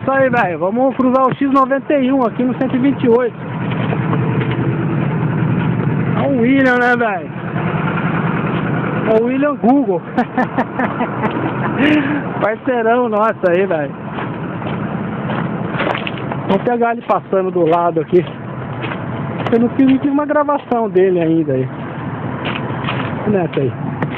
Isso aí, velho. Vamos cruzar o X91 aqui no 128. É o William, né, velho? É o William Google. Parceirão nosso aí, velho. Vamos pegar ele passando do lado aqui. Eu não fiz nenhuma gravação dele ainda aí. Nessa aí.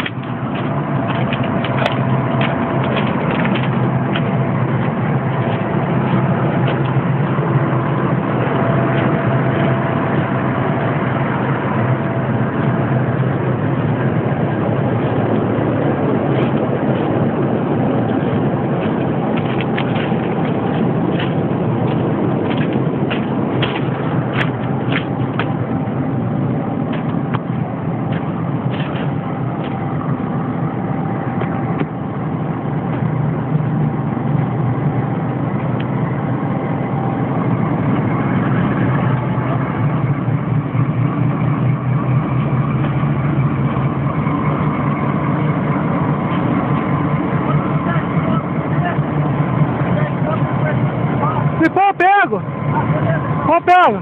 Se for eu pego! Eu pego!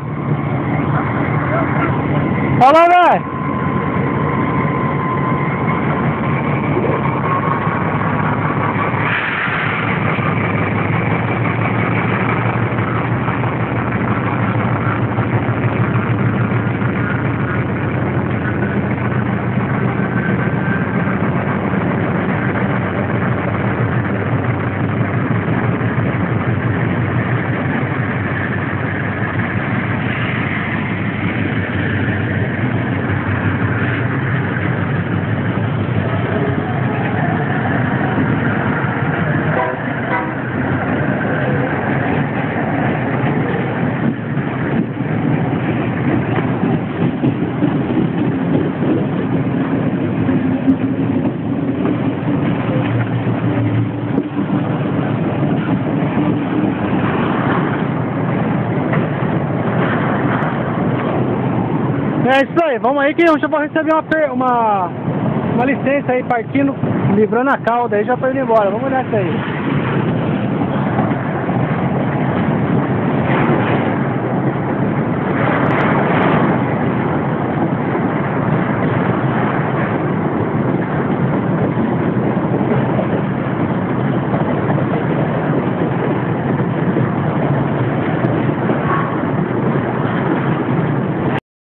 Falou, velho! É isso aí, vamos aí que eu já vou receber uma licença aí partindo, livrando a cauda aí, já tô indo embora, vamos nessa aí.